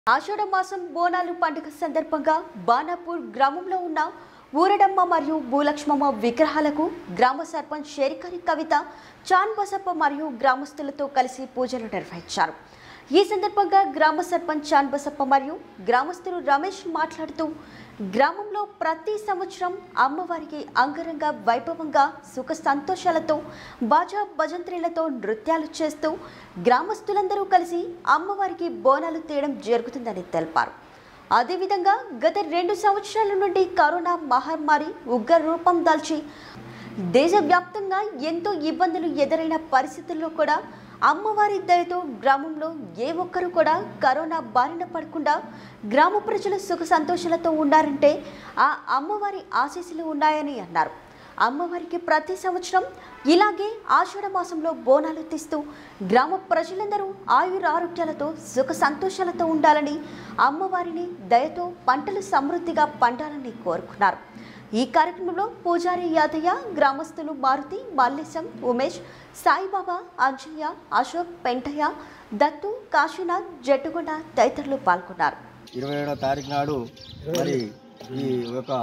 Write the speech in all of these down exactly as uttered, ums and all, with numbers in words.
ఆషాఢ మాసం బోనాలు పండుగ సందర్భంగా బాణాపూర్ గ్రామంలో ఉన్న ఊరడమ్మ మరియు భూలక్ష్మమ్మ విగ్రహాలకు గ్రామ సర్పంచ్ షేరికరి కవిత చాన్ బసప్ప మరియు గ్రామస్తులతో కలిసి పూజలు నిర్వహించారు। ఈ సందర్భంగా గ్రామ సర్పంచ్ చాన్ బసప్ప మరియు గ్రామస్తులు రమేష్ మాట్లాడుతూ గ్రామంలో ప్రతి సంవత్సరం అమ్మవారికి అంగరంగ వైభవంగా సుఖ సంతోషాలతో బాజా భజంత్రీలతో నృత్యాలు చేస్తూ గ్రామస్తులందరూ కలిసి అమ్మవారికి బోనాలు తీయడం జరుగుతుందని తెలిపారు। అదేవిధంగా గత రెండు సంవత్సరాల నుండి కరోనా మహమ్మారి ఉగ్ర రూపం దాల్చి దేశవ్యాప్తంగా ఎంతో ఇబ్బందులు ఎదురైన పరిస్థితుల్లో కూడా అమ్మవారి దయతో గ్రామంలో ఏ ఒక్కరు కూడా కరోనా బారిన పడకుండా గ్రామ ప్రజలు సుఖ సంతోషాలతో ఉన్నారంటే ఆ అమ్మవారి ఆశీస్సులు ఉన్నాయని అన్నారు। అమ్మవారికి ప్రతి సంవత్సరం ఇలాగే ఆషాఢ మాసంలో బోనాలు తీస్తూ గ్రామ ప్రజలందరూ ఆయుర ఆరోగ్యాలతో సుఖ సంతోషాలతో ఉండాలని అమ్మవారిని దయతో పంటలు సమృద్ధిగా పండాలని కోరుకున్నారు। ఈ కార్యక్రమంలో పూజారి యాదయ్య, గ్రామస్తులు మారుతి, మల్లేశం, ఉమేష్, సాయిబాబా, అంజయ్య, అశోక్, పెంటయ్య, దత్తు, కాశీనాథ్, జట్టుగొండ తదితరులు పాల్గొన్నారు। ఇరవై ఏడవ తారీఖు నాడు మరి ఈ యొక్క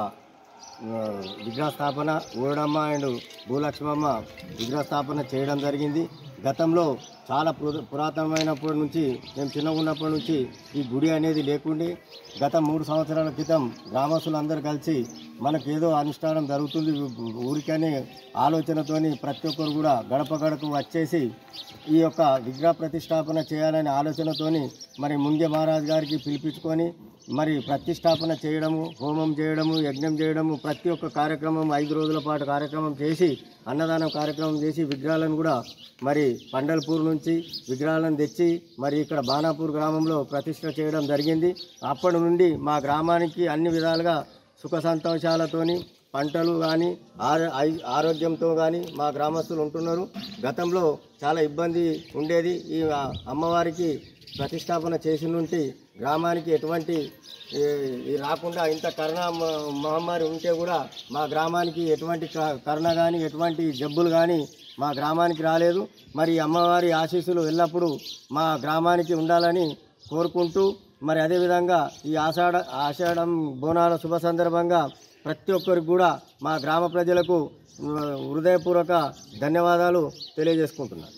విగ్రహ స్థాపన ఊరడమ్మ అండ్ భూలక్ష్మమ్మ విగ్రహ స్థాపన చేయడం జరిగింది। గతంలో చాలా పురాతనమైనప్పటి నుంచి మేము చిన్నగా ఉన్నప్పటి నుంచి ఈ గుడి అనేది లేకుండే గత మూడు సంవత్సరాల క్రితం గ్రామస్తులందరూ కలిసి మనకు ఏదో అనుష్ఠానం జరుగుతుంది ఊరికనే ఆలోచనతోని ప్రతి ఒక్కరు కూడా గడప గడపకు వచ్చేసి ఈ యొక్క విగ్రహ ప్రతిష్టాపన చేయాలనే ఆలోచనతోని మరి ముంగే మహారాజు గారికి పిలిపించుకొని మరి ప్రతిష్టాపన చేయడము, హోమం చేయడము, యజ్ఞం చేయడము, ప్రతి ఒక్క కార్యక్రమం ఐదు రోజుల పాటు కార్యక్రమం చేసి అన్నదానం కార్యక్రమం చేసి విగ్రహాలను కూడా మరి పండల్పూర్ నుంచి విగ్రహాలను తెచ్చి మరి ఇక్కడ బాణాపూర్ గ్రామంలో ప్రతిష్ట చేయడం జరిగింది। అప్పటి నుండి మా గ్రామానికి అన్ని విధాలుగా సుఖ సంతోషాలతోని పంటలు కానీ ఆరోగ్యంతో కానీ మా గ్రామస్తులు ఉంటున్నారు। గతంలో చాలా ఇబ్బంది ఉండేది। ఈ అమ్మవారికి ప్రతిష్టాపన చేసి నుండి గ్రామానికి ఎటువంటి రాకుండా ఇంత కరోనా మహమ్మారి ఉంటే కూడా మా గ్రామానికి ఎటువంటి కరోనా కానీ ఎటువంటి జబ్బులు కానీ మా గ్రామానికి రాలేదు। మరి అమ్మవారి ఆశీస్సులు ఎల్లప్పుడూ మా గ్రామానికి ఉండాలని కోరుకుంటూ మరి అదేవిధంగా ఈ ఆషాఢ ఆషాఢం బోనాల శుభ సందర్భంగా ప్రతి ఒక్కరికి కూడా మా గ్రామ ప్రజలకు హృదయపూర్వక ధన్యవాదాలు తెలియజేసుకుంటున్నాను।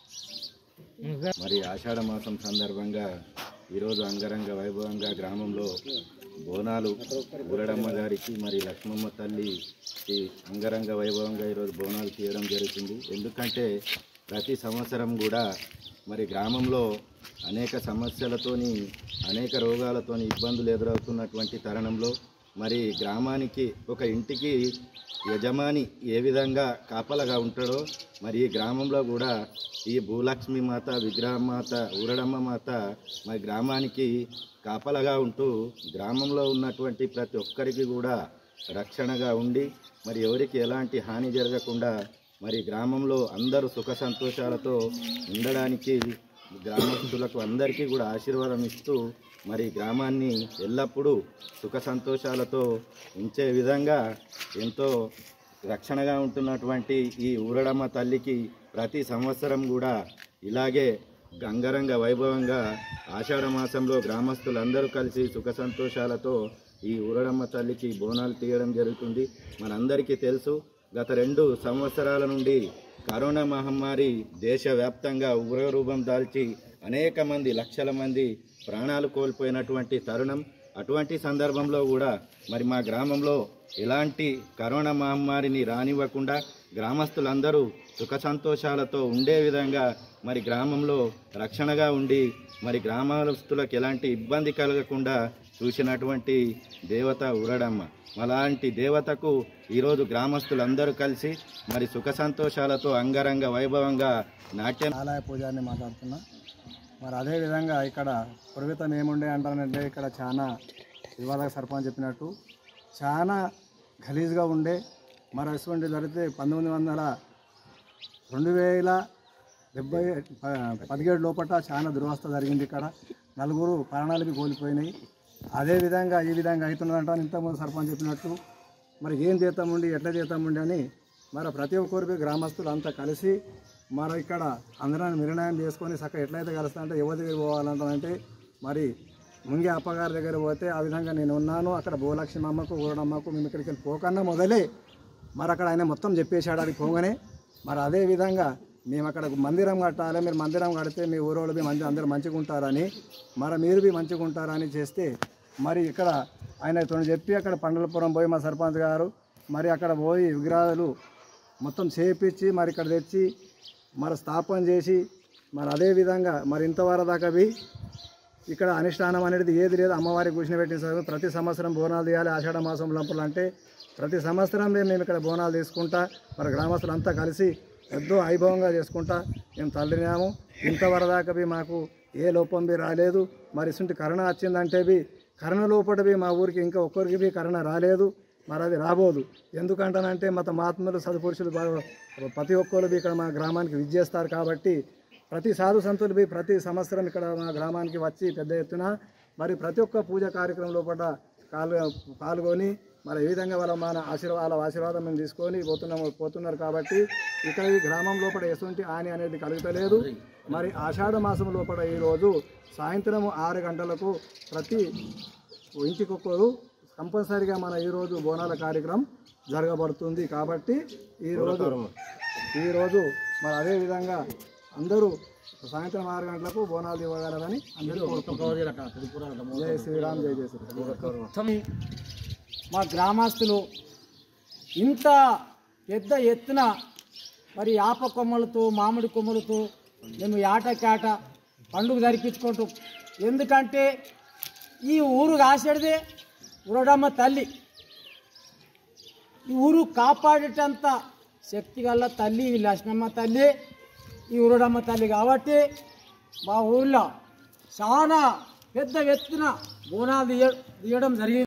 మరి ఆషాఢ మాసం సందర్భంగా ఈరోజు అంగరంగ వైభవంగా గ్రామంలో బోనాలు ఊరడమ్మ గారికి మరి లక్ష్మమ్మ తల్లికి అంగరంగ వైభవంగా ఈరోజు బోనాలు తీయడం జరుగుతుంది। ఎందుకంటే ప్రతి సంవత్సరం కూడా మరి గ్రామంలో అనేక సమస్యలతోని అనేక రోగాలతోని ఇబ్బందులు ఎదురవుతున్నటువంటి తరుణంలో మరి గ్రామానికి ఒక ఇంటికి యజమాని ఏ విధంగా కాపలగా ఉంటాడో మరి ఈ గ్రామంలో కూడా ఈ భూలక్ష్మి మాత, విగ్రహమాత, ఊరడమ్మ మాత మరి గ్రామానికి కాపలగా ఉంటూ గ్రామంలో ఉన్నటువంటి ప్రతి ఒక్కరికి కూడా రక్షణగా ఉండి మరి ఎవరికి ఎలాంటి హాని జరగకుండా మరి గ్రామంలో అందరూ సుఖ సంతోషాలతో ఉండడానికి గ్రామస్తులకు అందరికీ కూడా ఆశీర్వాదం ఇస్తూ మరి గ్రామాన్ని ఎల్లప్పుడూ సుఖ సంతోషాలతో ఉంచే విధంగా ఎంతో రక్షణగా ఉంటున్నటువంటి ఈ ఊరడమ్మ తల్లికి ప్రతి సంవత్సరం కూడా ఇలాగే అంగరంగ వైభవంగా ఆషాఢ మాసంలో గ్రామస్తులందరూ కలిసి సుఖ సంతోషాలతో ఈ ఊరడమ్మ తల్లికి బోనాలు తీయడం జరుగుతుంది। మనందరికీ తెలుసు గత రెండు సంవత్సరాల నుండి కరోనా మహమ్మారి దేశవ్యాప్తంగా ఉగ్రరూపం దాల్చి అనేక మంది లక్షల మంది ప్రాణాలు కోల్పోయినటువంటి తరుణం। అటువంటి సందర్భంలో కూడా మరి మా గ్రామంలో ఎలాంటి కరోనా మహమ్మారిని రానివ్వకుండా గ్రామస్తులందరూ సుఖ సంతోషాలతో ఉండే విధంగా మరి గ్రామంలో రక్షణగా ఉండి మరి గ్రామస్తులకు ఎలాంటి ఇబ్బంది కలగకుండా చూసినటువంటి దేవత ఊరడమ్మ। అలాంటి దేవతకు ఈరోజు గ్రామస్తులందరూ కలిసి మరి సుఖ సంతోషాలతో అంగరంగ వైభవంగా నాట్యం ఆలయ పూజారిని మాట్లాడుతున్నా। మరి అదేవిధంగా ఇక్కడ పురోహితం ఏముండే అంటానంటే ఇక్కడ చాలా ఇవాళ సర్పంచ్ చెప్పినట్టు చాలా గలీజ్గా ఉండే మరి అటువంటి జరిగితే పంతొమ్మిది వందల రెండు వేల డెబ్బై పదిహేడు లోపల చాలా దురవస్థ జరిగింది। ఇక్కడ నలుగురు ప్రాణాలకి కోల్పోయినాయి। అదేవిధంగా ఈ విధంగా అవుతున్నదంట ఇంతకుముందు సర్పంచ్ చెప్పినట్టు మరి ఏం చేస్తాముండి ఎట్లా చేస్తాముండి అని మరి ప్రతి ఒక్కరికి గ్రామస్తులు అంతా కలిసి మరి ఇక్కడ అందరం నిర్ణయం చేసుకొని చక్కగా ఎట్లయితే కలుస్తా అంటే ఎవరి దగ్గర పోవాలంటే మరి ముంగి అప్పగారి దగ్గర పోతే ఆ విధంగా నేను ఉన్నాను, అక్కడ భూలక్ష్మి అమ్మకు ఊరడమ్మకు మేము ఇక్కడికి వెళ్ళి పోకన్నా మొదలే మరి అక్కడ ఆయన మొత్తం చెప్పేశాడు అది పోగానే. మరి అదే విధంగా మేము అక్కడ మందిరం కట్టాలి, మీరు మందిరం కడితే మీ ఊరోళ్ళు బి మంచి అందరూ మంచిగా ఉంటారని, మరి మీరు బి మంచిగా ఉంటారని చేస్తే మరి ఇక్కడ ఆయనతో చెప్పి అక్కడ పండలపురం పోయి మా సర్పంచ్ గారు మరి అక్కడ పోయి విగ్రహాలు మొత్తం చేపించి మరి ఇక్కడ తెచ్చి మరి స్థాపన చేసి మరి అదే విధంగా మరి ఇంతవరకు దాకా ఇక్కడ అనుష్ఠానం అనేది ఏది లేదు. అమ్మవారికి కూర్చుని పెట్టిన ప్రతి సంవత్సరం బోనాలు తీయాలి ఆషాఢ మాసం లంపులు అంటే ప్రతి సంవత్సరం మేము ఇక్కడ బోనాలు తీసుకుంటా మరి గ్రామస్తులంతా కలిసి ఎంతో వైభవంగా చేసుకుంటా మేము తల్లినాము. ఇంతవరకు దాకా మాకు ఏ లోపం బి రాలేదు. మరి ఇసుంటి కరోనా వచ్చిందంటే బి కరోనా లోపల మా ఊరికి ఇంకా ఒక్కరికి బి కరోనా రాలేదు, మరి అది రాబోదు. ఎందుకంటానంటే మత మహాత్ములు సదుపురుషులు ప్రతి ఒక్కరు బి ఇక్కడ మా గ్రామానికి విజ్జేస్తారు కాబట్టి ప్రతి సాధు సంతులు బి ప్రతి సంవత్సరం ఇక్కడ మా గ్రామానికి వచ్చి పెద్ద ఎత్తున మరి ప్రతి ఒక్క పూజ కార్యక్రమం లోపల పాల్గొ పాల్గొని మరి ఈ విధంగా వాళ్ళ మన ఆశీర్వాద వాళ్ళ ఆశీర్వాదం మేము తీసుకొని పోతున్నాము పోతున్నారు కాబట్టి ఇక్కడ ఈ గ్రామం లోపల ఎటువంటి హాని అనేది కలుగుతలేదు. మరి ఆషాఢ మాసం లోపల ఈరోజు సాయంత్రం ఆరు గంటలకు ప్రతి ఇంటికొక్కరు కంపల్సరీగా మన ఈరోజు బోనాల కార్యక్రమం జరగబడుతుంది. కాబట్టి ఈరోజు ఈరోజు మరి అదేవిధంగా అందరూ సాయంత్రం ఆరు గంటలకు బోనాలు ఇవ్వగలరని అందరూ కోరుకుంటున్నారు. జై శ్రీరామ్, జై జై శ్రీరామ్. మా గ్రామస్తులు ఇంత పెద్ద ఎత్తున మరి ఆప కొమ్మలతో మామిడి కొమ్మలతో మేము ఏటకేట పండుగ జరిపించుకుంటాం. ఎందుకంటే ఈ ఊరు కాసేటిదే ఊరడమ్మ తల్లి, ఈ ఊరు కాపాడేటంత శక్తి గల తల్లి ఈ లక్ష్మమ్మ తల్లి, ఈ ఊరడమ్మ తల్లి. కాబట్టి మా ఊళ్ళో చాలా పెద్ద ఎత్తున బోనాలు తీయ తీయడం జరిగింది.